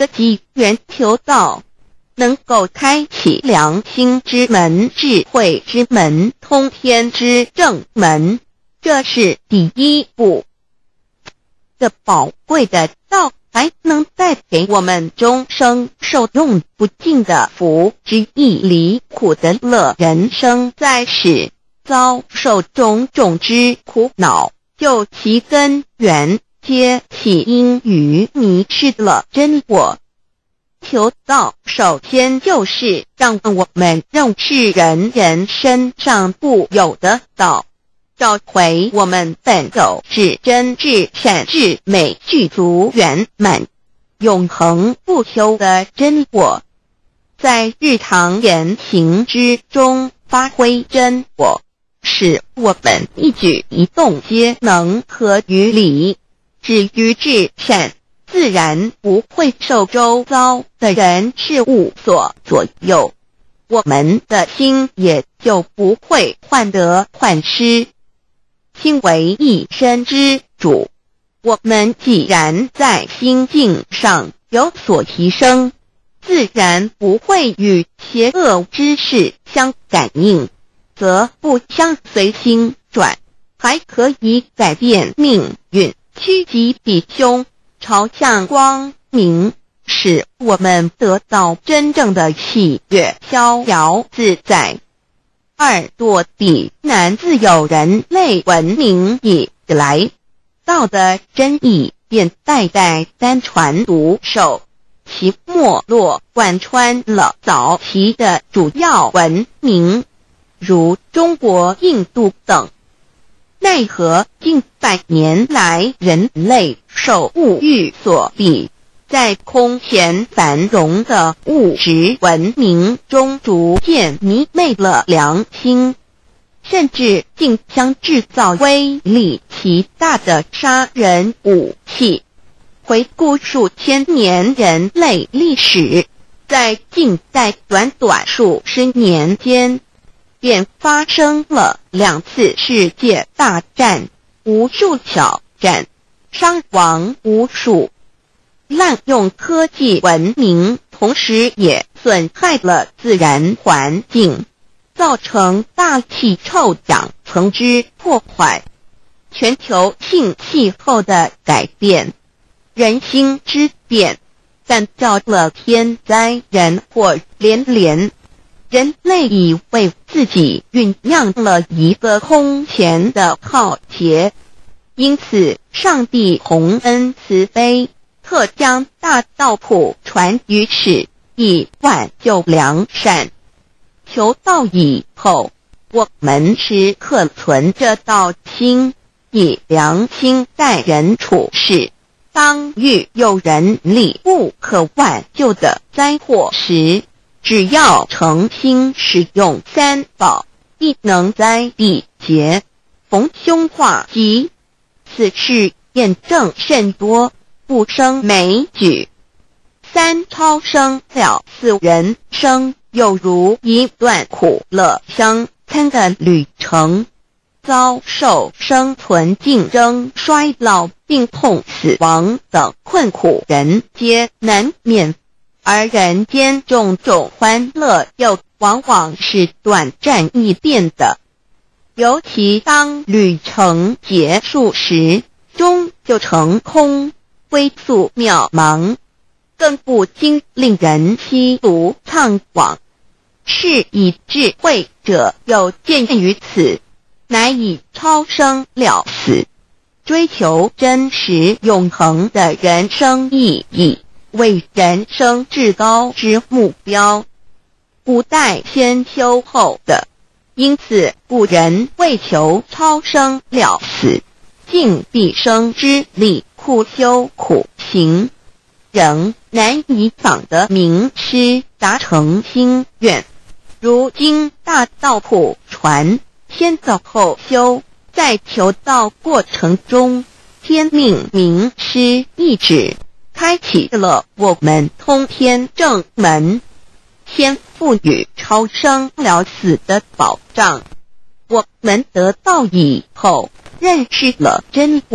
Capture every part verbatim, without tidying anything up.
的机缘求道，能够开启良心之门、智慧之门、通天之正门，这是第一步。这宝贵的道还能带给我们终生受用不尽的福之益，离苦的乐。人生在世，遭受种种之苦恼，就其根源皆起因于迷失了真我。求道首先就是让我们认识人人身上固有的道，找回我们本有至真至善至美具足圆满永恒不朽的真我，在日常言行之中发挥真我，使我们一举一动皆能合于理，止于至善，自然不会受周遭的人事物所左右，我们的心也就不会患得患失。心为一身之主，我们既然在心境上有所提升，自然不会与邪恶之事相感应，则不相随心转，还可以改变命运，趋吉避凶，朝向光明，使我们得到真正的喜悦、逍遥自在。二堕地难自有人类文明以来，道的真意便代代单传独授，其没落贯穿了早期的主要文明，如中国、印度等。奈何近百年来人类受物欲所逼，在空前繁荣的物质文明中逐渐迷昧了良心，甚至竟将制造威力极大的杀人武器。回顾数千年人类历史，在近代短短数十年间，便发生了两次世界大战，无数小战，伤亡无数。滥用科技文明，同时也损害了自然环境，造成大气臭氧层之破坏，全球性气候的改变，人心之变，干造了天灾人祸连连。人类以为自己酝酿了一个空前的浩劫，因此上帝洪恩慈悲，特将大道谱传于世，以挽救良善。求道以后，我们时刻存着道心，以良心待人处事。当遇有人力不可挽救的灾祸时，只要诚心使用三宝，亦能灾必结，逢凶化吉。此事验证甚多，不胜枚举。三超生了，四人生有如一段苦乐相参的旅程，遭受生存竞争、衰老、病痛、死亡等困苦，人皆难免。而人间种种欢乐又往往是短暂易变的，尤其当旅程结束时，终就成空，归宿渺茫，更不禁令人凄独怅惘。是以智慧者有见于此，乃以超生了死，追求真实永恒的人生意义为人生至高之目标，不待先修后的。因此古人为求超生了死，尽毕生之力，苦修苦行，仍难以访得名师，达成心愿。如今大道谱传，先造后修，在求道过程中，天命名师一指，开启了我们通天正门，先赋予超生了死的保障。我们得道以后，认识了真我，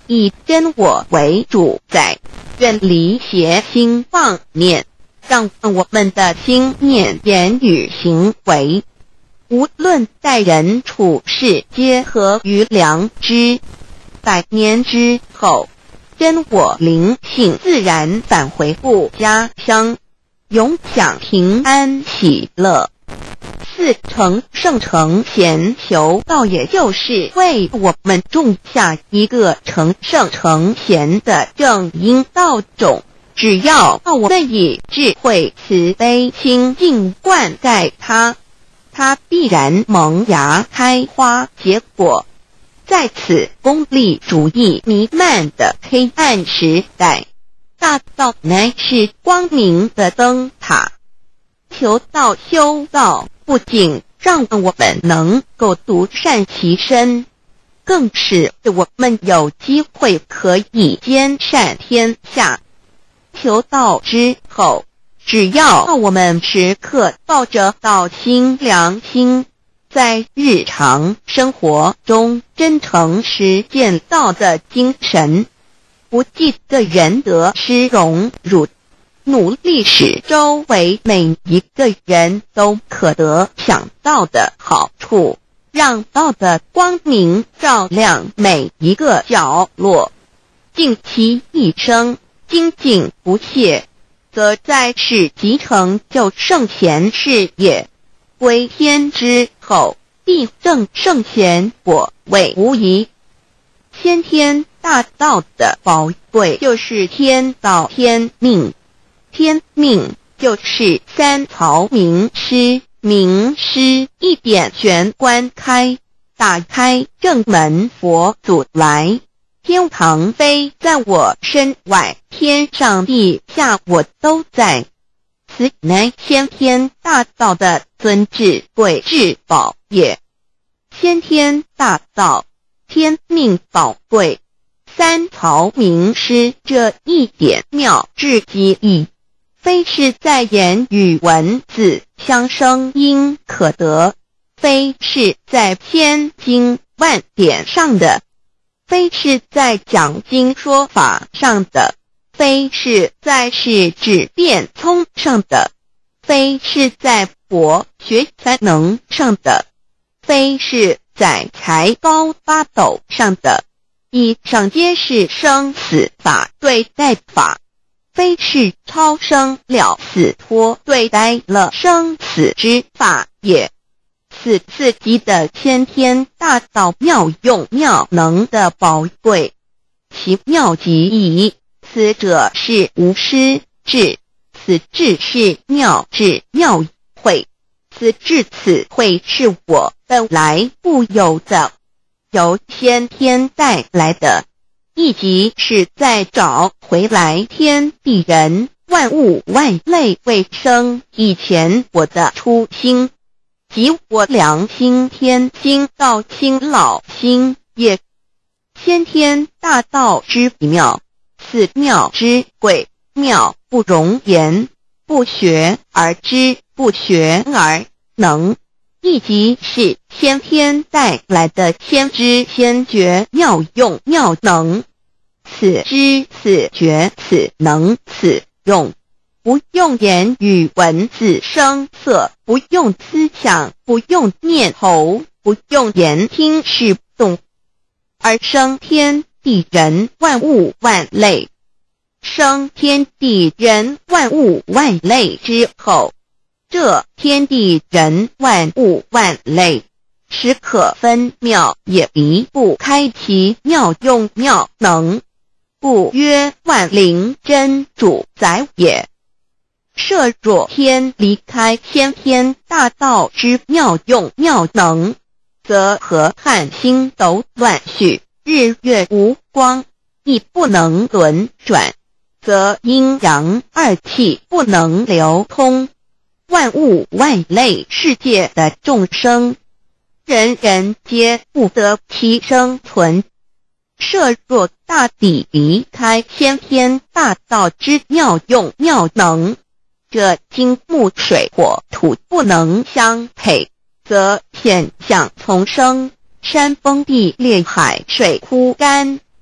以真我为主宰，远离邪心妄念，让我们的心念、言语、行为，无论待人处事，皆合于良知。百年之后，真我灵性自然返回故家乡，永享平安喜乐。四成圣成贤求道，也就是为我们种下一个成圣成贤的正因道种。只要我们以智慧、慈悲、清净灌溉它，它必然萌芽开花结果。在此功利主义弥漫的黑暗时代，大道乃是光明的灯塔。求道修道，不仅让我们能够独善其身，更使我们有机会可以兼善天下。求道之后，只要我们时刻抱着道心、良心，在日常生活中真诚实践道的精神，不计个人得失荣辱，努力使周围每一个人都可得享到的好处，让道的光明照亮每一个角落，尽其一生精进不懈，则在世即成就圣贤事业。归天之后，必证圣贤果位无疑。先天大道的宝贵就是天道天命，天命就是三曹名师，名师一点玄关开，打开正门佛祖来。天堂非在我身外，天上地下我都在。此乃先天大道的尊至贵至宝也。先天大道，天命宝贵，三曹名师这一点妙至极意，非是在言语文字相声音可得，非是在千经万典上的，非是在讲经说法上的，非是在是智辩聪上的，非是在博学才能上的，非是在才高八斗上的。以上皆是生死法对待法，非是超生了死脱对待了生死之法也。此次级的先天大道妙用妙能的宝贵，其妙极矣。此者是无师智，此智是妙智妙慧，此智此慧是我本来固有的，由先天带来的，亦即是在找回来天地人万物万类未生以前我的初心，即我良心天心道心老心也。先天大道之妙，此妙之贵，妙不容言，不学而知，不学而能，亦即是先天带来的先知先觉妙用妙能。此知此觉此能此用，不用言语文字声色，不用思想，不用念头，不用言听是动，而生天地人万物万类。生天地人万物万类之后，这天地人万物万类实可分妙，也离不开其妙用妙能，故曰万灵真主宰也。设若天离开先天大道之妙用妙能，则河汉星斗乱序，日月无光，亦不能轮转，则阴阳二气不能流通，万物万类世界的众生，人人皆不得其生存。设若大地离开先天大道之妙用妙能，这金木水火土不能相配，则险象丛生，山崩地裂，海水枯干，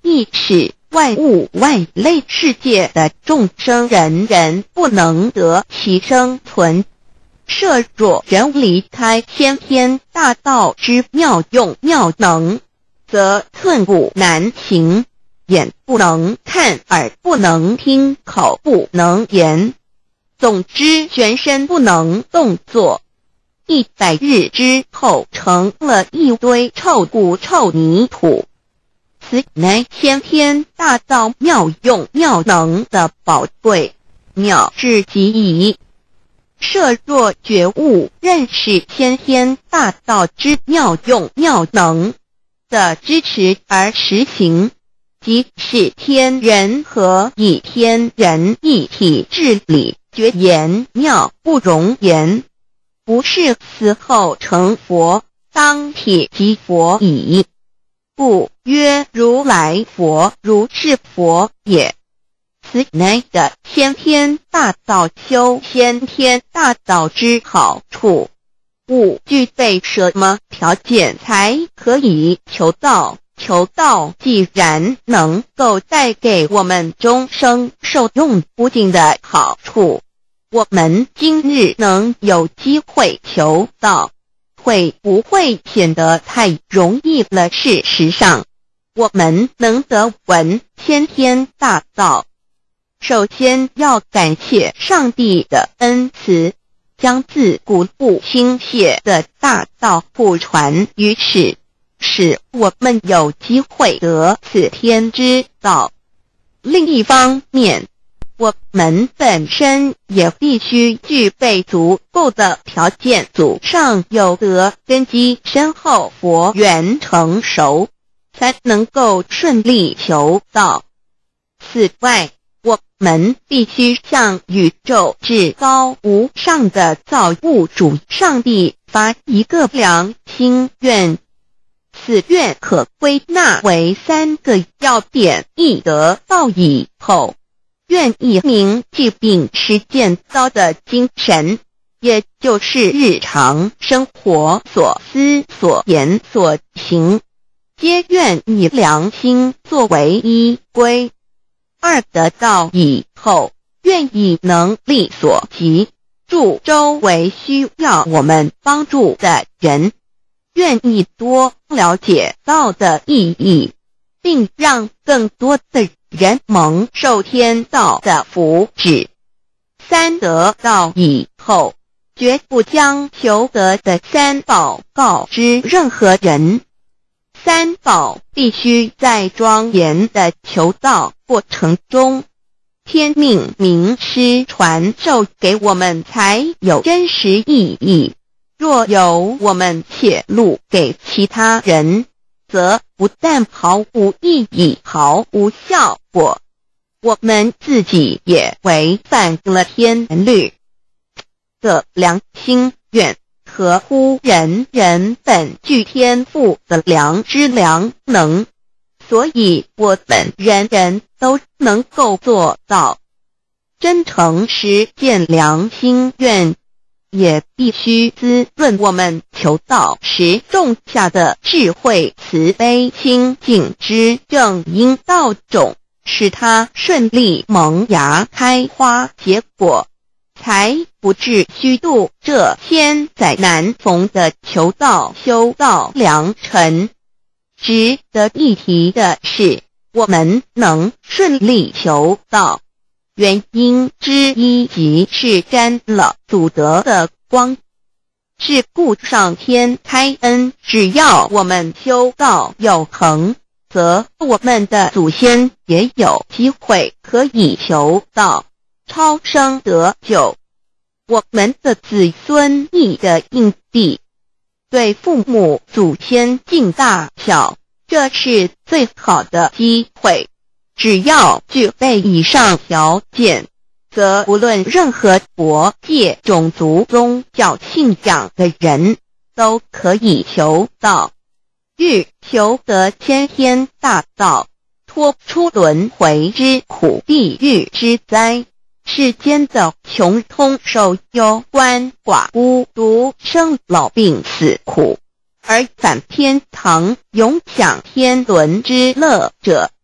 亦是万物外类世界的众生，人人不能得其生存。设若人离开先天大道之妙用妙能，则寸步难行，眼不能看，耳不能听，口不能言，总之全身不能动作。一百日之后，成了一堆臭骨臭泥土。此乃先天大道妙用妙能的宝贵，妙至极矣。设若觉悟认识先天大道之妙用妙能的支持而实行，即是天人合一，天人一体治理，绝言妙不容言，不是死后成佛，当体即佛矣。故曰如来佛，如是佛也。此乃的先天大道修先天大道之好处。勿具备什么条件才可以求道？求道既然能够带给我们终生受用不尽的好处，我们今日能有机会求道，会不会显得太容易了？事实上，我们能得闻先天大道，首先要感谢上帝的恩慈，将自古不倾泻的大道普传于世，使我们有机会得此天之道。另一方面，我们本身也必须具备足够的条件，祖上有德，根基深厚，佛缘成熟，才能够顺利求道。此外，我们必须向宇宙至高无上的造物主上帝发一个良心愿，此愿可归纳为三个要点：一得道以后，愿以明既并实践道的精神，也就是日常生活所思所言所行，皆愿以良心作为依归。二得道以后，愿以能力所及，助周围需要我们帮助的人，愿意多了解道的意义，并让更多的人蒙受天道的福祉。三得道以后，绝不将求得的三宝告知任何人。三宝必须在庄严的求道过程中，天命名师传授给我们，才有真实意义。若由我们泄露给其他人，则不但毫无意义，毫无效果，我们自己也违反了天律。的良心愿合乎人人本具天赋的良知良能，所以我们人人都能够做到。真诚实践良心愿，也必须滋润我们求道时种下的智慧、慈悲、清净之正因道种，使它顺利萌芽开花结果，才不至虚度这千载难逢的求道修道良辰。值得一提的是，我们能顺利求道，原因之一即是沾了祖德的光。是故上天开恩，只要我们修道有恒，则我们的祖先也有机会可以求道超生得救。我们的子孙亦的印地，对父母祖先敬大小，这是最好的机会。只要具备以上条件，则无论任何国界、种族、宗教信仰的人，都可以求道。欲求得先天大道，脱出轮回之苦、地狱之灾，世间的穷通受忧、鳏寡孤独、生老病死苦，而返天堂永享天伦之乐者，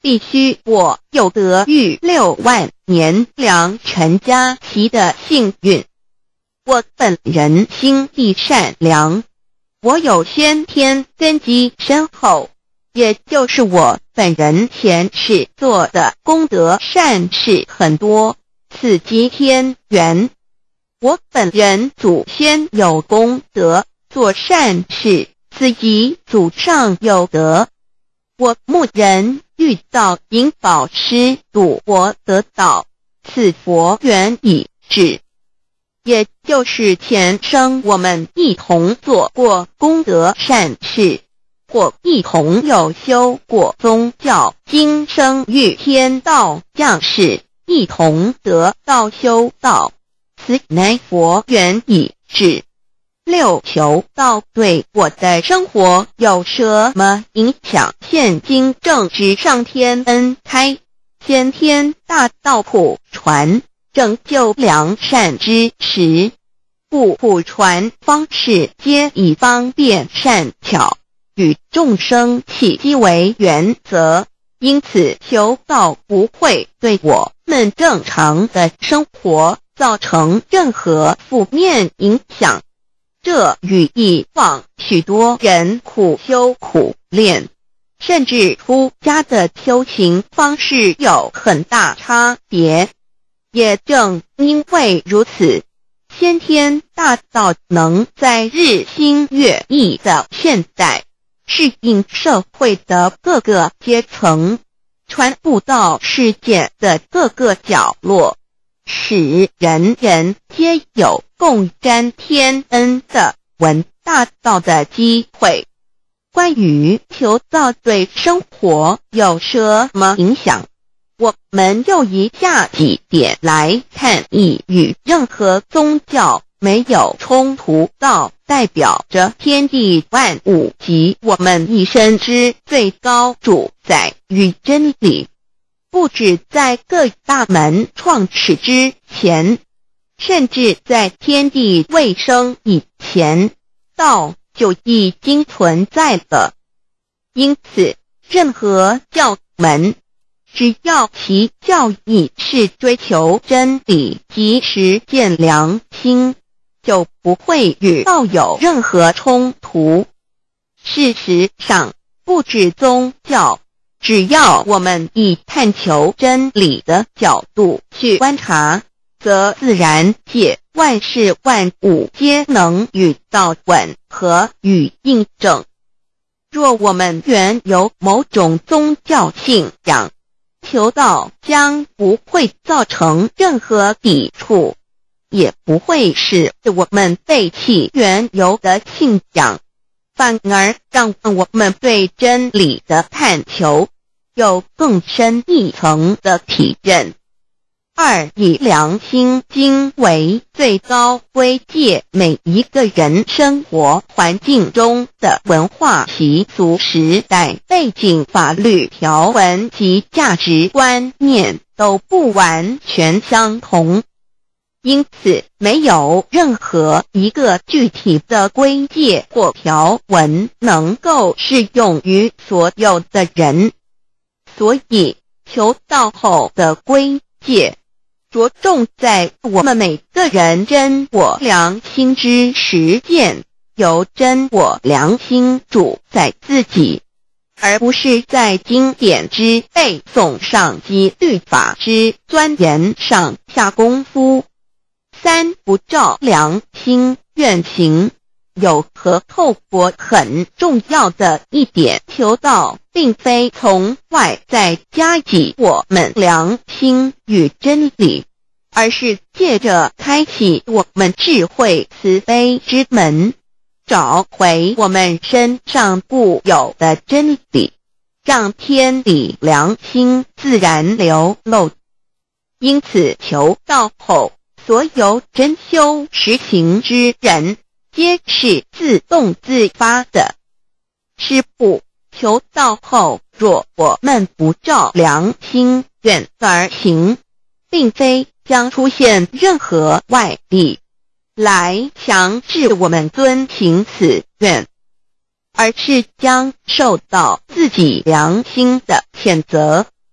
必须我有得遇六万年良辰佳期的幸运。我本人心地善良，我有先天根基深厚，也就是我本人前世做的功德善事很多，此即天缘。我本人祖先有功德做善事，此即祖上有德。我牧人遇到引导师度我得道，此佛缘已至。也就是前生我们一同做过功德善事，或一同有修过宗教，今生遇天道降世，一同得道修道，此乃佛缘已至。六求道对我的生活有什么影响？现今正值上天恩开，先天大道普传，拯救良善之时，故普传方式皆以方便善巧，与众生契机为原则，因此求道不会对我们正常的生活造成任何负面影响。这与以往许多人苦修苦练，甚至出家的修行方式有很大差别。也正因为如此，先天大道能在日新月异的现代适应社会的各个阶层，传布到世界的各个角落，使人人皆有共沾天恩的闻大道的机会。关于求道对生活有什么影响，我们就以下几点来看。一、与任何宗教没有冲突，道代表着天地万物及我们一生之最高主宰与真理。不止在各大门创始之前，甚至在天地未生以前，道就已经存在了。因此，任何教门，只要其教义是追求真理及实践良心，就不会与道有任何冲突。事实上，不止宗教，只要我们以探求真理的角度去观察，则自然界万事万物皆能与道吻合与印证。若我们原有某种宗教信仰，求道将不会造成任何抵触，也不会使我们背弃原有的信仰，反而让我们对真理的探求有更深一层的体认。二、以良心经为最高规戒每一个人生活环境中的文化习俗、时代背景、法律条文及价值观念都不完全相同，因此没有任何一个具体的规戒或条文能够适用于所有的人。所以求道后的规戒着重在我们每个人真我良心之实践，由真我良心主宰自己，而不是在经典之背诵上及律法之钻研上下功夫。三、不照良心愿行。有和透过很重要的一点，求道并非从外在加给我们良心与真理，而是借着开启我们智慧慈悲之门，找回我们身上固有的真理，让天理良心自然流露。因此求道后，所有真修实行之人皆是自动自发的。是不，求道后，若我们不照良心愿而行，并非将出现任何外力来强制我们遵行此愿，而是将受到自己良心的谴责。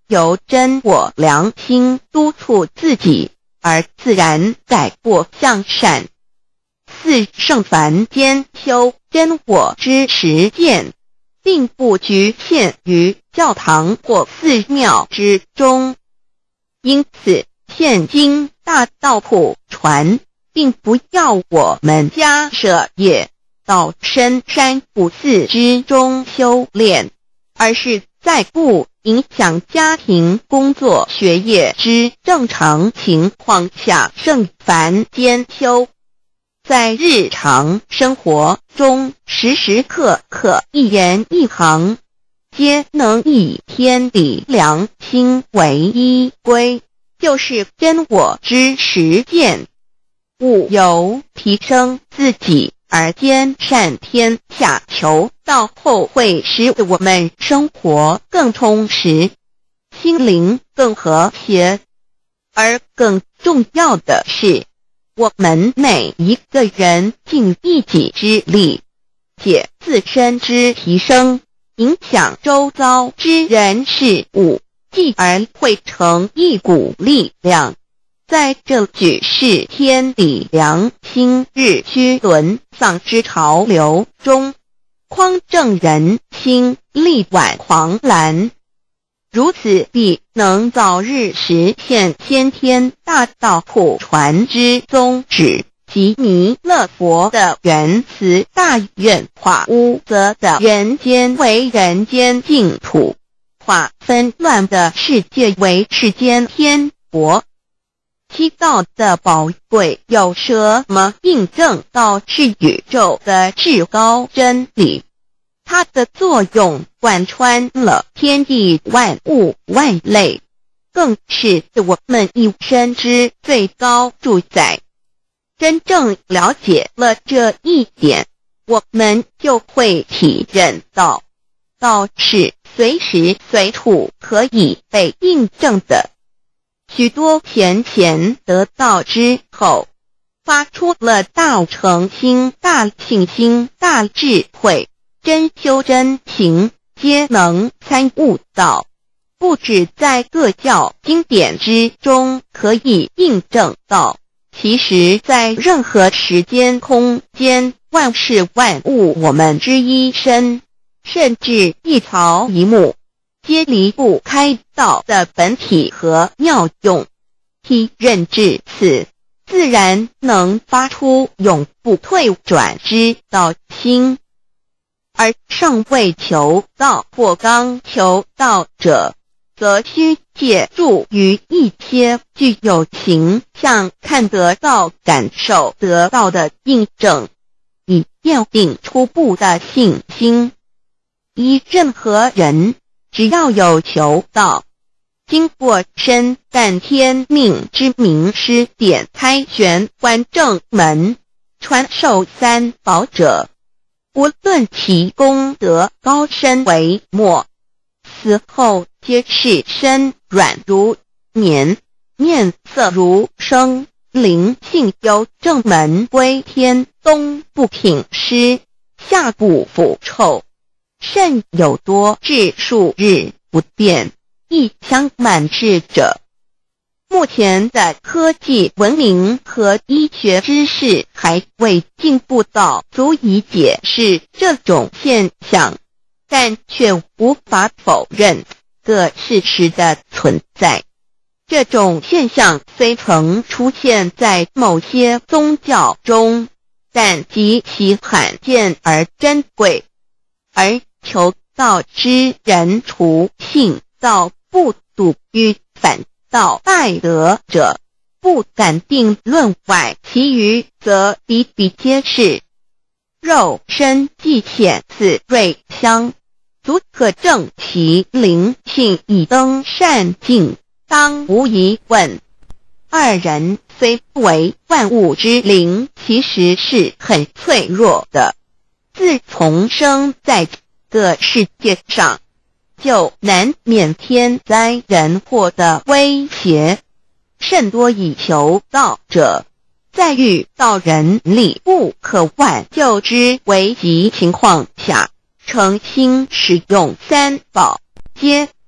由真我良心督促自己，而自然改过向善。四圣凡间修真我之实践，并不局限于教堂或寺庙之中。因此，现今大道普传，并不要我们家舍业到深山古寺之中修炼，而是在不影响家庭、工作、学业之正常情况下圣凡间修。在日常生活中，时时刻刻一言一行，皆能以天理良心为依归，就是真我之实践。务由提升自己而兼善天下，求到后会使我们生活更充实，心灵更和谐。而更重要的是，我们每一个人尽一己之力，借自身之提升，影响周遭之人事物，继而汇成一股力量，在这举世天理良心日趋沦丧之潮流中，匡正人心，力挽狂澜。如此必能早日实现先天大道普传之宗旨，即弥勒佛的原慈大愿，化污浊的人间为人间净土，化纷乱的世界为世间天国。七道的宝贵有什么印证到是宇宙的至高真理？它的作用贯穿了天地万物万类，更是我们一生之最高主宰。真正了解了这一点，我们就会体认到，道是随时随处可以被印证的。许多贤贤得道之后，发出了大诚心、大信心、大智慧，真修真行，皆能参悟到，不只在各教经典之中可以印证到，其实在任何时间空间、万事万物我们之一身，甚至一草一木，皆离不开道的本体和妙用。体认至此，自然能发出永不退转之道心。而尚未求道或刚求道者，则需借助于一些具有形象看得到、感受得到的印证，以奠定初步的信心。依任何人，只要有求道，经过身淡天命之名师点开玄关正门，传授三宝者，无论其功德高深为末，死后皆是身软如棉，面色如生，灵性由正门归天，东不品湿，下不腐臭，甚有多至数日不变，一腔满志者。目前的科技文明和医学知识还未进步到足以解释这种现象，但却无法否认个事实的存在。这种现象虽曾出现在某些宗教中，但极其罕见而珍贵，而求道之人除信道不笃于反道拜德者，不敢定论外，其余则比比皆是。肉身既显似瑞香，足可证其灵性已登善境，当无疑问。二人虽为万物之灵，其实是很脆弱的。自从生在这个世界上，就难免天灾人祸的威胁，甚多以求道者，在遇到人力不可挽救之危急情况下，诚心使用三宝，皆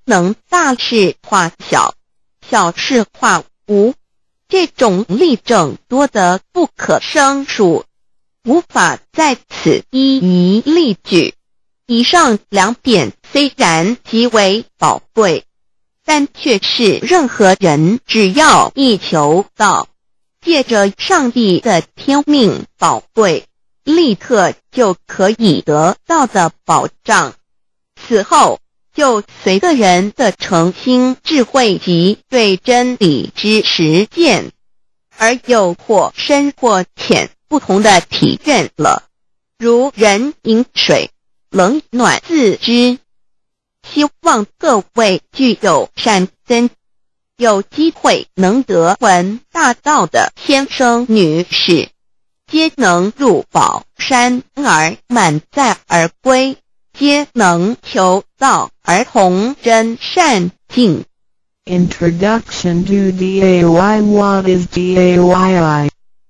能大事化小，小事化无。这种例证多得不可胜数，无法在此一一例举。以上两点虽然极为宝贵，但却是任何人只要一求道，借着上帝的天命宝贵，立刻就可以得到的保障。此后就随个人的诚心智慧及对真理之实践，而有或深或浅不同的体认了。如人饮水，冷暖自知。希望各位具有善根，有机会能得闻大道的先生女士，皆能入宝山而满载而归，皆能求道而同真善境。 Introduction to D A Y. What is D A Y I?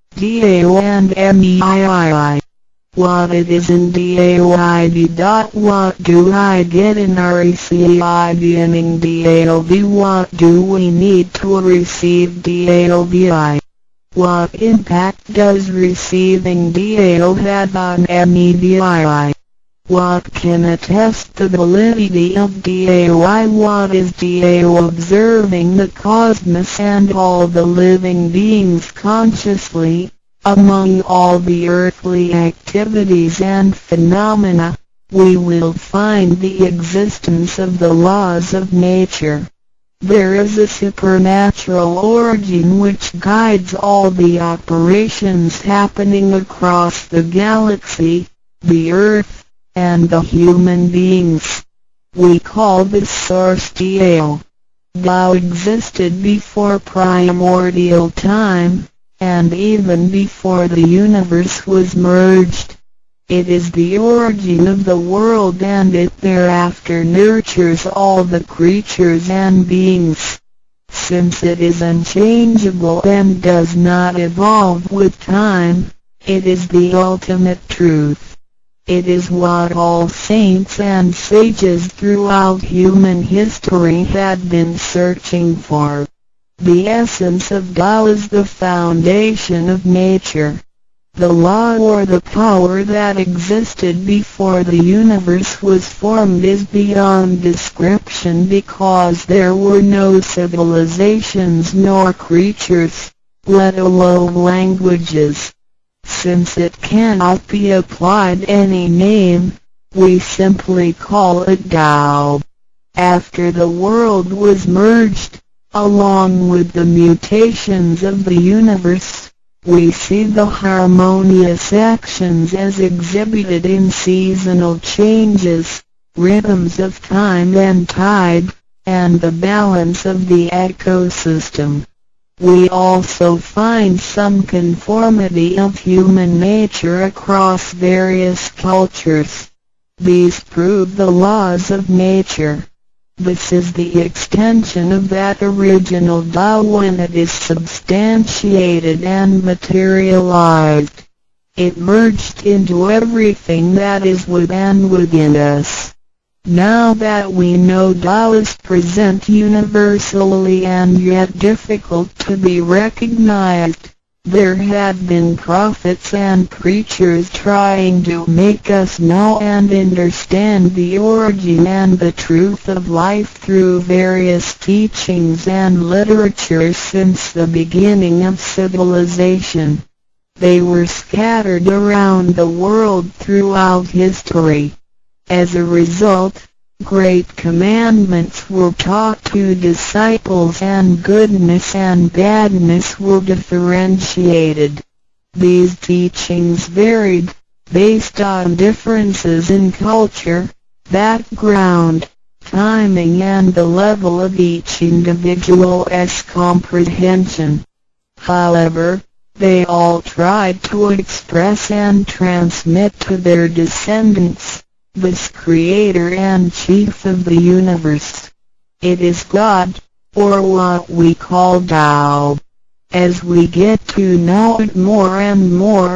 D A O and M E I I I. What it is in D A O I D. What do I get in R E C I beginning D A O B? What do we need to receive D A O B I? What impact does receiving D A O have on M E D I I? What can attest the validity of D A O I? What is D A O? Observing the cosmos and all the living beings consciously, among all the earthly activities and phenomena, we will find the existence of the laws of nature. There is a supernatural origin which guides all the operations happening across the galaxy, the earth, and the human beings. We call this source D A O. Tao existed before primordial time, and even before the universe was merged. It is the origin of the world, and it thereafter nurtures all the creatures and beings. Since it is unchangeable and does not evolve with time, it is the ultimate truth. It is what all saints and sages throughout human history had been searching for. The essence of Tao is the foundation of nature. The law or the power that existed before the universe was formed is beyond description, because there were no civilizations nor creatures, let alone languages. Since it cannot be applied any name, we simply call it Tao. After the world was merged, along with the mutations of the universe, we see the harmonious actions as exhibited in seasonal changes, rhythms of time and tide, and the balance of the ecosystem. We also find some conformity of human nature across various cultures. These prove the laws of nature. This is the extension of that original Tao when it is substantiated and materialized. It merged into everything that is with and within us. Now that we know Tao is present universally and yet difficult to be recognized, there have been prophets and preachers trying to make us know and understand the origin and the truth of life through various teachings and literature since the beginning of civilization. They were scattered around the world throughout history. As a result, great commandments were taught to disciples and goodness and badness were differentiated. These teachings varied, based on differences in culture, background, timing and the level of each individual's comprehension. However, they all tried to express and transmit to their descendants this Creator and Chief of the universe. It is God, or what we call Tao. As we get to know it more and more,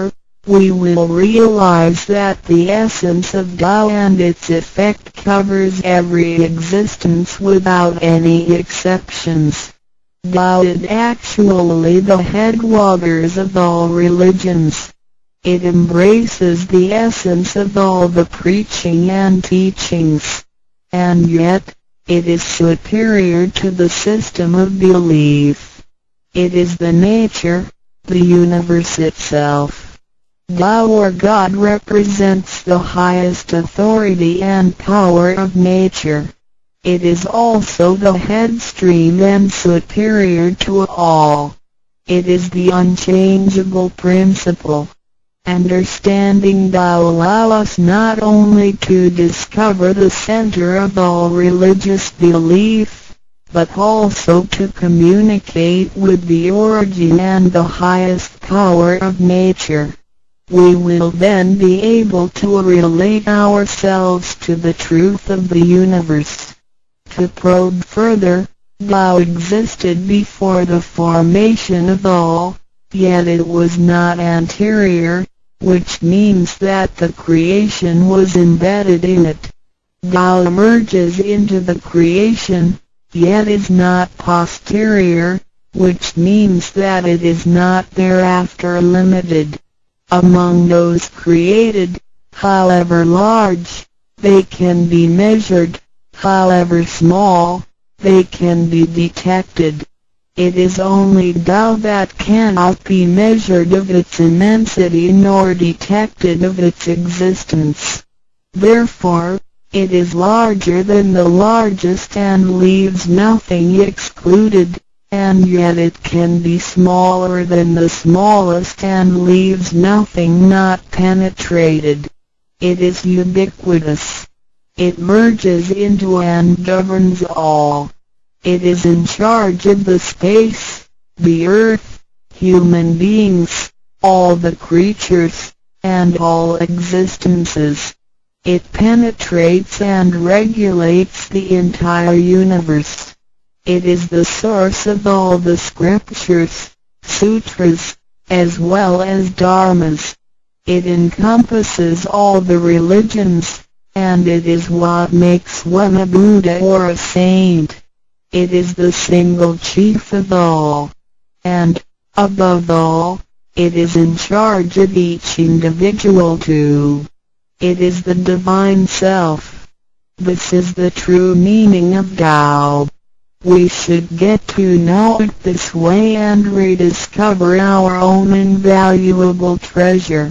we will realize that the essence of Tao and its effect covers every existence without any exceptions. Tao is actually the headwaters of all religions. It embraces the essence of all the preaching and teachings, and yet, it is superior to the system of belief. It is the nature, the universe itself. Tao or God represents the highest authority and power of nature. It is also the headstream and superior to all. It is the unchangeable principle. Understanding Tao allows us not only to discover the center of all religious belief, but also to communicate with the origin and the highest power of nature. We will then be able to relate ourselves to the truth of the universe. To probe further, Tao existed before the formation of all, yet it was not anterior, which means that the creation was embedded in it. Tao emerges into the creation, yet is not posterior, which means that it is not thereafter limited. Among those created, however large, they can be measured, however small, they can be detected. It is only Tao that cannot be measured of its immensity nor detected of its existence. Therefore, it is larger than the largest and leaves nothing excluded, and yet it can be smaller than the smallest and leaves nothing not penetrated. It is ubiquitous. It merges into and governs all. It is in charge of the space, the earth, human beings, all the creatures, and all existences. It penetrates and regulates the entire universe. It is the source of all the scriptures, sutras, as well as dharmas. It encompasses all the religions, and it is what makes one a Buddha or a saint. It is the single chief of all. And, above all, it is in charge of each individual too. It is the Divine Self. This is the true meaning of Tao. We should get to know it this way and rediscover our own invaluable treasure.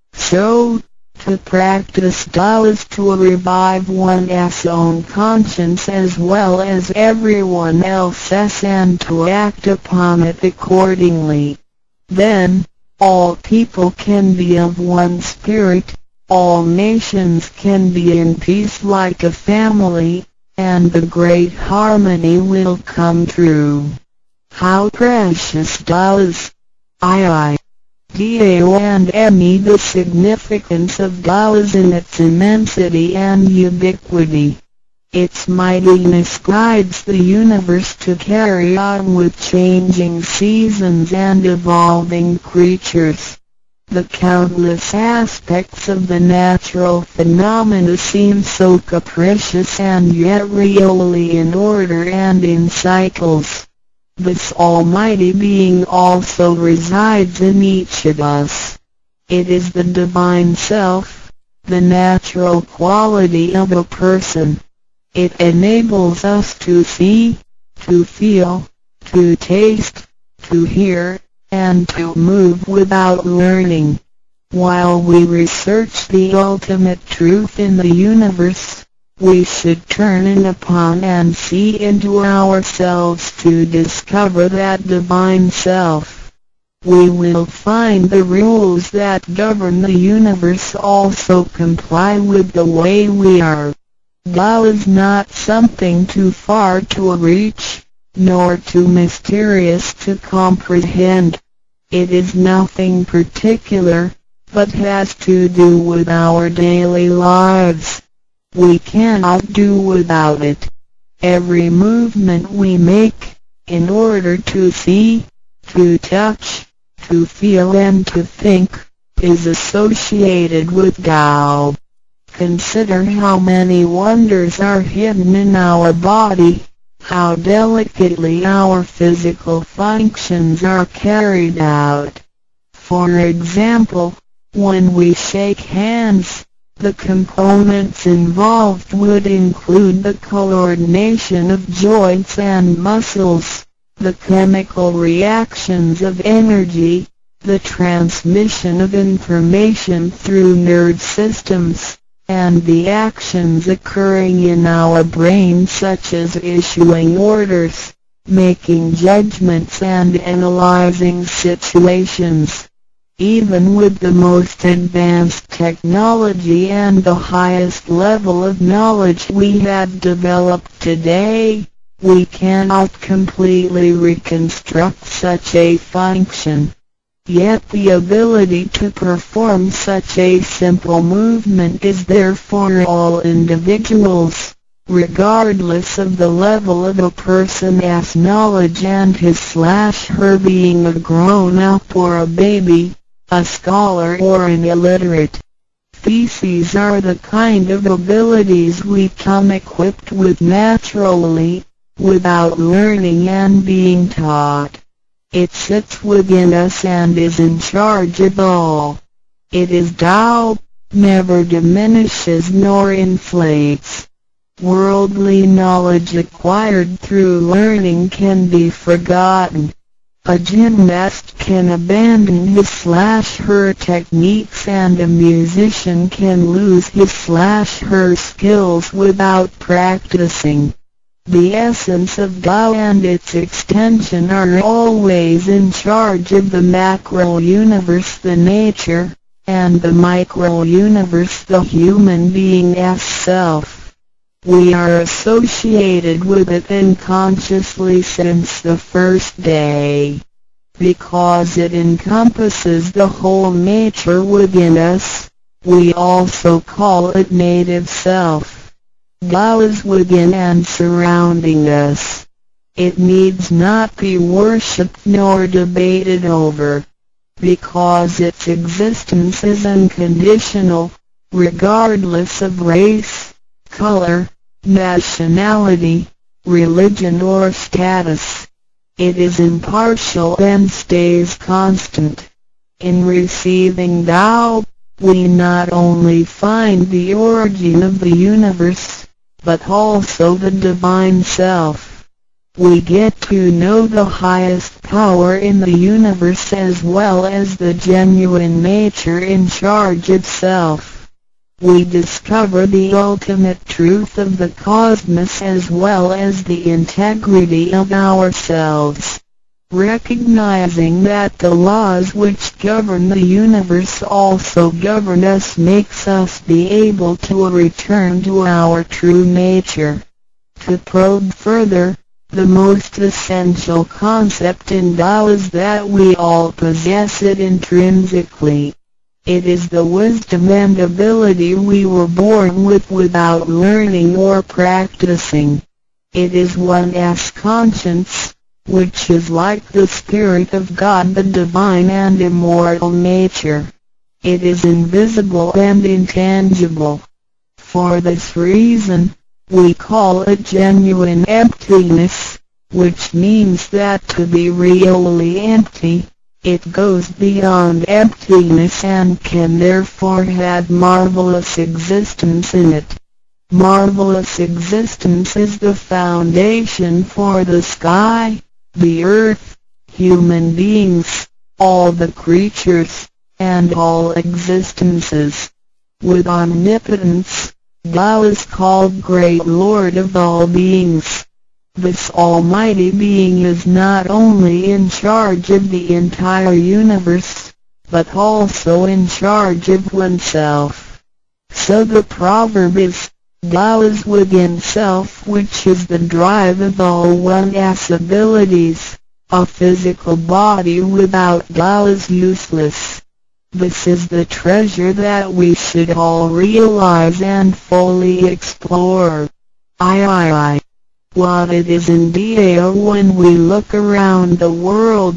So, to practice Tao is to revive one's own conscience as well as everyone else's and to act upon it accordingly. Then, all people can be of one spirit, all nations can be in peace like a family, and the great harmony will come true. How precious Tao is! I I. Tao and Me. The significance of Tao is in its immensity and ubiquity. Its mightiness guides the universe to carry on with changing seasons and evolving creatures. The countless aspects of the natural phenomena seem so capricious and yet really in order and in cycles. This almighty being also resides in each of us. It is the Divine Self, the natural quality of a person. It enables us to see, to feel, to taste, to hear, and to move without learning. While we research the ultimate truth in the universe, we should turn in upon and see into ourselves to discover that Divine Self. We will find the rules that govern the universe also comply with the way we are. Tao is not something too far to reach, nor too mysterious to comprehend. It is nothing particular, but has to do with our daily lives. We cannot do without it. Every movement we make, in order to see, to touch, to feel and to think, is associated with Tao. Consider how many wonders are hidden in our body, how delicately our physical functions are carried out. For example, when we shake hands, the components involved would include the coordination of joints and muscles, the chemical reactions of energy, the transmission of information through nerve systems, and the actions occurring in our brain such as issuing orders, making judgments and analyzing situations. Even with the most advanced technology and the highest level of knowledge we have developed today, we cannot completely reconstruct such a function. Yet the ability to perform such a simple movement is there for all individuals, regardless of the level of a person's knowledge and his slash her being a grown-up or a baby, a scholar or an illiterate. These are the kind of abilities we come equipped with naturally, without learning and being taught. It sits within us and is in charge of all. It is Tao, never diminishes nor inflates. Worldly knowledge acquired through learning can be forgotten. A gymnast can abandon his slash her techniques and a musician can lose his slash her skills without practicing. The essence of Tao and its extension are always in charge of the macro-universe, the nature, and the micro-universe, the human being as self. We are associated with it unconsciously since the first day. Because it encompasses the whole nature within us, we also call it native self. Tao is within and surrounding us. It needs not be worshipped nor debated over, because its existence is unconditional, regardless of race, color, nationality, religion or status. It is impartial and stays constant. In receiving Tao, we not only find the origin of the universe, but also the divine self. We get to know the highest power in the universe as well as the genuine nature in charge itself. We discover the ultimate truth of the cosmos as well as the integrity of ourselves. Recognizing that the laws which govern the universe also govern us makes us be able to return to our true nature. To probe further, the most essential concept in Tao is that we all possess it intrinsically. It is the wisdom and ability we were born with without learning or practicing. It is one's conscience, which is like the Spirit of God, the divine and immortal nature. It is invisible and intangible. For this reason, we call it genuine emptiness, which means that to be really empty, it goes beyond emptiness and can therefore have marvelous existence in it. Marvelous existence is the foundation for the sky, the earth, human beings, all the creatures, and all existences. With omnipotence, Tao is called Great Lord of all beings. This almighty being is not only in charge of the entire universe, but also in charge of oneself. So the proverb is, Tao is within self, which is the drive of all one's abilities. A physical body without Tao is useless. This is the treasure that we should all realize and fully explore. I I I. What it is indeed when we look around the world,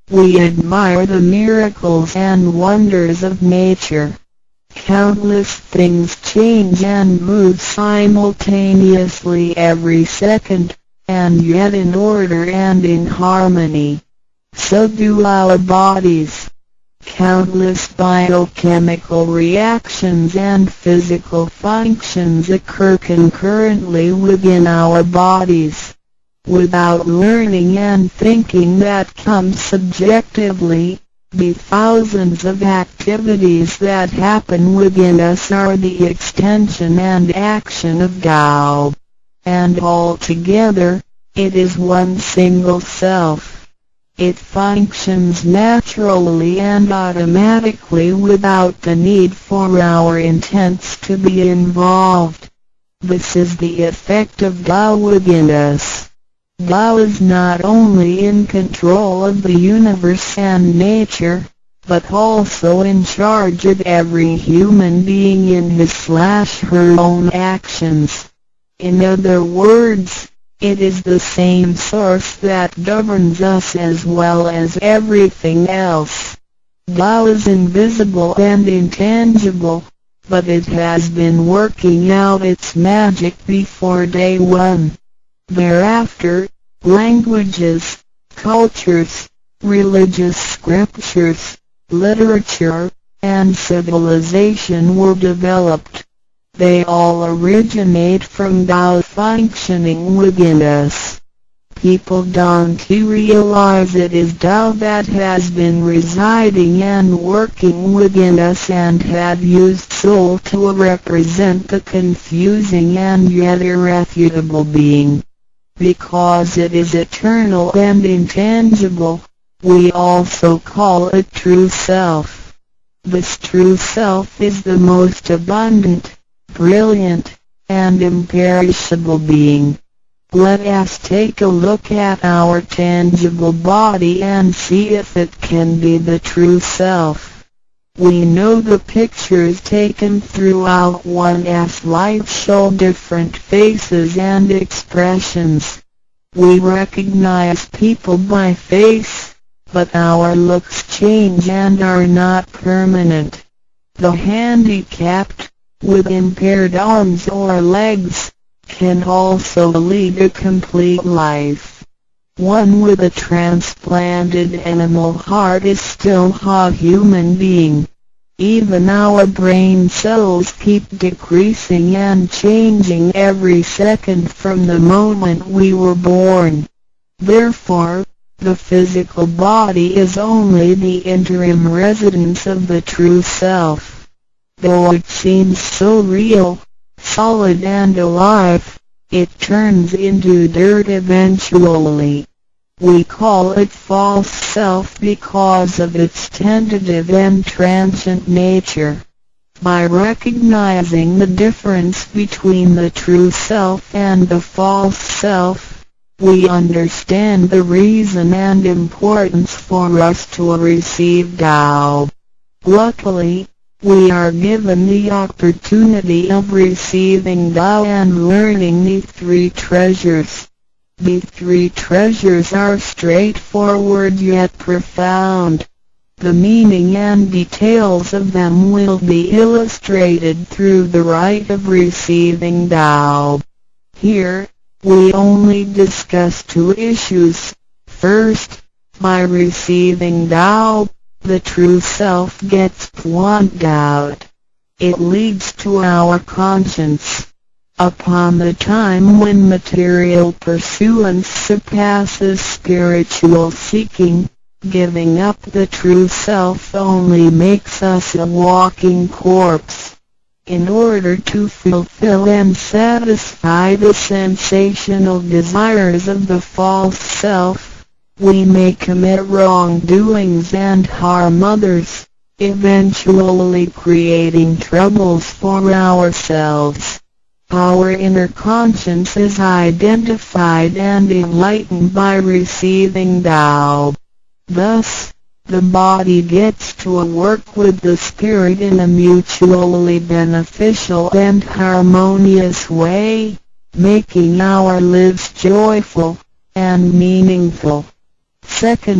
We admire the miracles and wonders of nature. Countless things change and move simultaneously every second, and yet in order and in harmony. So do our bodies. Countless biochemical reactions and physical functions occur concurrently within our bodies. Without learning and thinking that comes subjectively, the thousands of activities that happen within us are the extension and action of Tao. And altogether, it is one single self. It functions naturally and automatically without the need for our intents to be involved. This is the effect of Tao within us. Tao is not only in control of the universe and nature, but also in charge of every human being in his slash her own actions. In other words, it is the same source that governs us as well as everything else. Tao is invisible and intangible, but it has been working out its magic before day one. Thereafter, languages, cultures, religious scriptures, literature, and civilization were developed. They all originate from Tao functioning within us. People don't realize it is Tao that has been residing and working within us and have used soul to represent the confusing and yet irrefutable being. Because it is eternal and intangible, we also call it true self. This true self is the most abundant, brilliant, and imperishable being. Let us take a look at our tangible body and see if it can be the true self. We know the pictures taken throughout one's life show different faces and expressions. We recognize people by face, but our looks change and are not permanent. The handicapped, with impaired arms or legs, can also lead a complete life. One with a transplanted animal heart is still a human being. Even our brain cells keep decreasing and changing every second from the moment we were born. Therefore, the physical body is only the interim residence of the true self. Though it seems so real, solid and alive, it turns into dirt eventually. We call it false self because of its tentative and transient nature. By recognizing the difference between the true self and the false self, we understand the reason and importance for us to receive Tao. Luckily, we are given the opportunity of receiving Tao and learning the three treasures. The three treasures are straightforward yet profound. The meaning and details of them will be illustrated through the rite of receiving Tao. Here, we only discuss two issues. First, by receiving Tao, the true self gets plucked out. It leads to our conscience. Upon the time when material pursuance surpasses spiritual seeking, giving up the true self only makes us a walking corpse. In order to fulfill and satisfy the sensational desires of the false self, we may commit wrongdoings and harm others, eventually creating troubles for ourselves. Our inner conscience is identified and enlightened by receiving Tao. Thus, the body gets to work with the spirit in a mutually beneficial and harmonious way, making our lives joyful and meaningful. Second,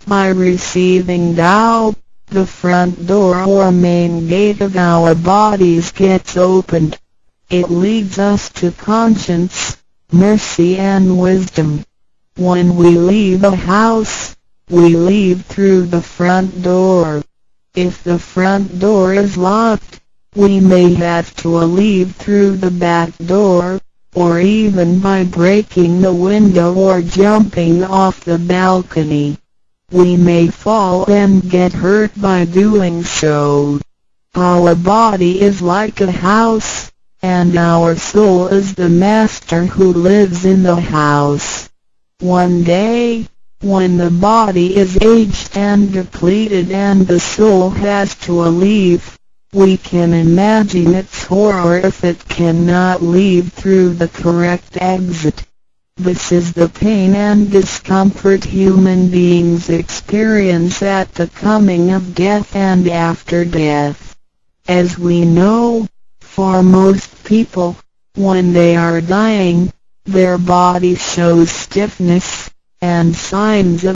By receiving Tao, the front door or main gate of our bodies gets opened. It leads us to conscience, mercy and wisdom. When we leave a house, we leave through the front door. If the front door is locked, we may have to leave through the back door, or even by breaking the window or jumping off the balcony. We may fall and get hurt by doing so. Our body is like a house, and our soul is the master who lives in the house. One day, when the body is aged and depleted and the soul has to leave, we can imagine its horror if it cannot leave through the correct exit. This is the pain and discomfort human beings experience at the coming of death and after death. As we know, for most people, when they are dying, their body shows stiffness and signs of